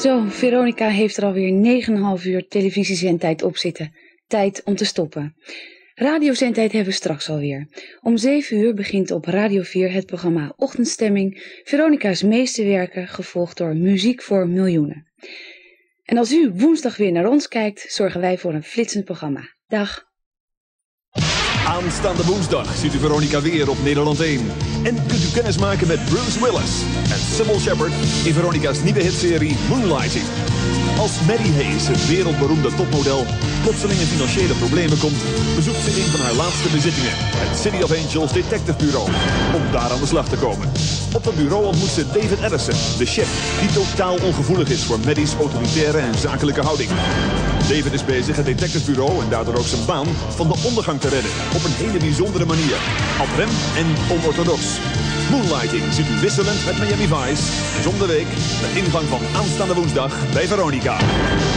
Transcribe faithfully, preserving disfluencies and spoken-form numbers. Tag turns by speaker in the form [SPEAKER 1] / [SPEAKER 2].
[SPEAKER 1] Zo, Veronica heeft er alweer negen komma vijf uur televisiezendtijd op zitten. Tijd om te stoppen. Radiozendtijd hebben we straks alweer. Om zeven uur begint op Radio vier het programma Ochtendstemming, Veronica's Meesterwerken, gevolgd door Muziek voor Miljoenen. En als u woensdag weer naar ons kijkt, zorgen wij voor een flitsend programma. Dag!
[SPEAKER 2] Aanstaande woensdag ziet u Veronica weer op Nederland één. En kunt u kennis maken met Bruce Willis en Sybil Shepherd in Veronica's nieuwe hitserie Moonlighting. Als Maddie Hayes, het wereldberoemde topmodel, plotseling in financiële problemen komt, bezoekt ze een van haar laatste bezittingen, het City of Angels Detective Bureau, om daar aan de slag te komen. Op dat bureau ontmoet ze David Addison, de chef, die totaal ongevoelig is voor Maddie's autoritaire en zakelijke houding. David is bezig het detectivebureau en daardoor ook zijn baan van de ondergang te redden. Op een hele bijzondere manier. Ad rem en onorthodox. Moonlighting ziet u wisselend met Miami Vice. En om de week met ingang van aanstaande woensdag bij Veronica.